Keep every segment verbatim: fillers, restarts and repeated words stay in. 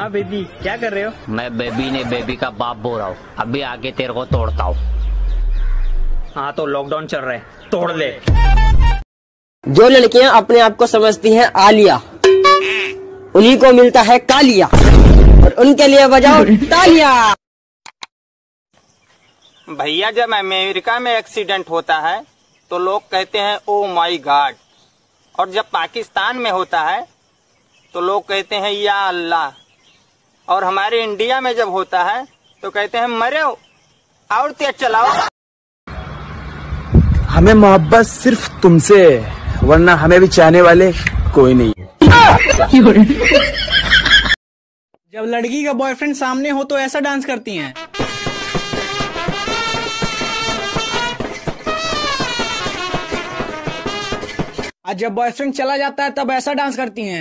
हाँ बेबी, क्या कर रहे हो? मैं बेबी ने बेबी का बाप बोल रहा हूँ। अभी आगे तेरे को तोड़ता हूँ। हाँ तो लॉकडाउन चल रहा है, तोड़ ले। जो लड़कियां अपने आप को समझती हैं आलिया, उन्हीं को मिलता है कालिया, और उनके लिए बजाओ तालियां। भैया, जब अमेरिका में एक्सीडेंट होता है तो लोग कहते हैं ओ माई गॉड, और जब पाकिस्तान में होता है तो लोग कहते हैं या अल्लाह, और हमारे इंडिया में जब होता है तो कहते हैं मरे हो और तेज चलाओ। हमें मोहब्बत सिर्फ तुमसे है, वरना हमें भी चाहने वाले कोई नहीं है। जब लड़की का बॉयफ्रेंड सामने हो तो ऐसा डांस करती हैं। आज जब बॉयफ्रेंड चला जाता है तब ऐसा डांस करती हैं।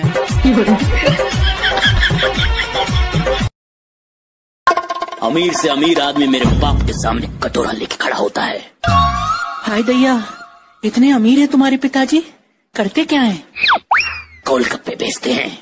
अमीर से अमीर आदमी मेरे बाप के सामने कटोरा लेके खड़ा होता है। हाय दैया, इतने अमीर हैं तुम्हारे पिताजी, करते क्या हैं? गोलगप्पे बेचते हैं।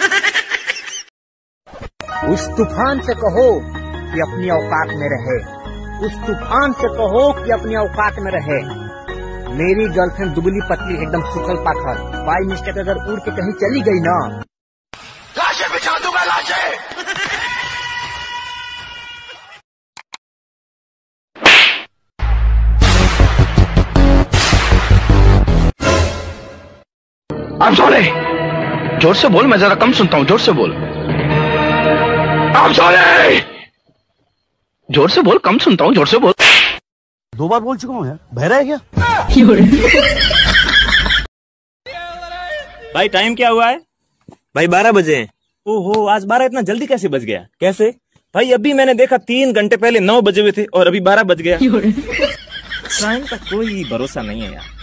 उस तूफान से कहो कि अपनी औकात में रहे, उस तूफान से कहो कि अपनी औकात में रहे। मेरी गर्लफ्रेंड दुबली पतली एकदम सुखल पाखल, बाई मिस्टेक अगर उड़ के कहीं चली गई ना, लाशें बिछा दूंगा, लाशें। I'm sorry। जोर से बोल, मैं जरा कम सुनता हूँ, जोर से बोल। I'm sorry। जोर से बोल, कम सुनता हूँ, जोर से बोल। दो बार बोल चुका हूँ यार, बहरा है क्या? भाई टाइम क्या हुआ है? भाई बारह बजे हैं। ओहो, आज बारह इतना जल्दी कैसे बज गया? कैसे भाई? अभी मैंने देखा तीन घंटे पहले नौ बजे हुए थे और अभी बारह बज गया। टाइम का कोई भरोसा नहीं है यार।